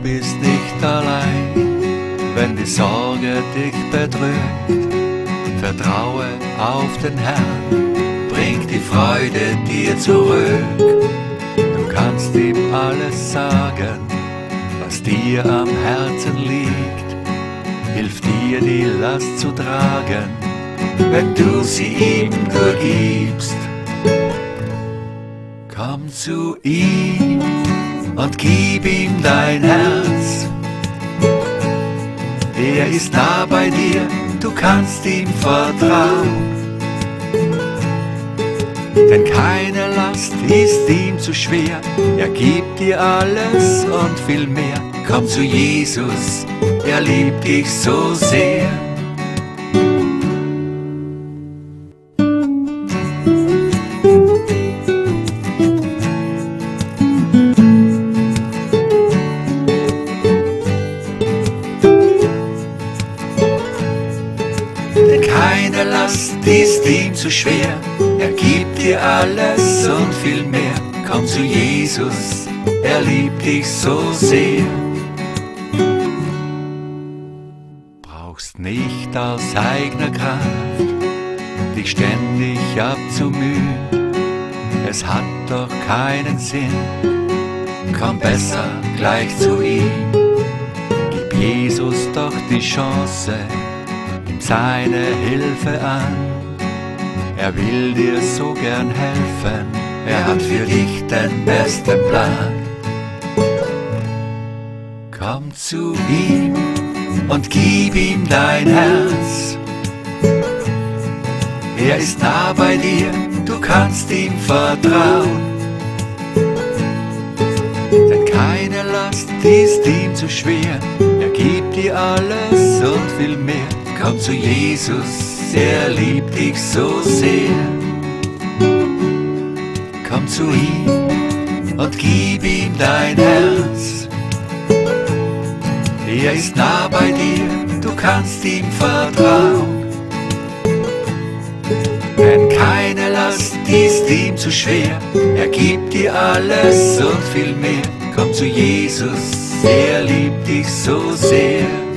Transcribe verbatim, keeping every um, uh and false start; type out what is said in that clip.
bist nicht allein, wenn die Sorge dich bedrückt. Vertraue auf den Herrn, bringt die Freude dir zurück. Du kannst ihm alles sagen, was dir am Herzen liegt. Hilft dir die Last zu tragen, wenn du sie ihm nur gibst. Komm zu ihm und gib ihm dein Herz. Er ist nah bei dir, du kannst ihm vertrauen. Denn keine Last ist ihm zu schwer, er gibt dir alles und viel mehr. Komm zu Jesus, er liebt dich so sehr. Denn keine Last ist ihm zu schwer, er gibt dir alles und viel mehr. Komm zu Jesus, er liebt dich so sehr. Brauchst nicht aus eigener Kraft dich ständig abzumühen, es hat doch keinen Sinn. Komm besser gleich zu ihm, gib Jesus doch die Chance, ihm seine Hilfe an. Er will dir so gern helfen, er hat für dich den besten Plan. Komm zu ihm und gib ihm dein Herz. Er ist nah bei dir, du kannst ihm vertrauen. Denn keine Last ist ihm zu schwer, er gibt dir alles und viel mehr. Komm zu Jesus, er liebt dich so sehr. Komm zu ihm und gib ihm dein Herz. Er ist nah bei dir, du kannst ihm vertrauen. Denn keine Last ist ihm zu schwer, er gibt dir alles und viel mehr. Komm zu Jesus, er liebt dich so sehr.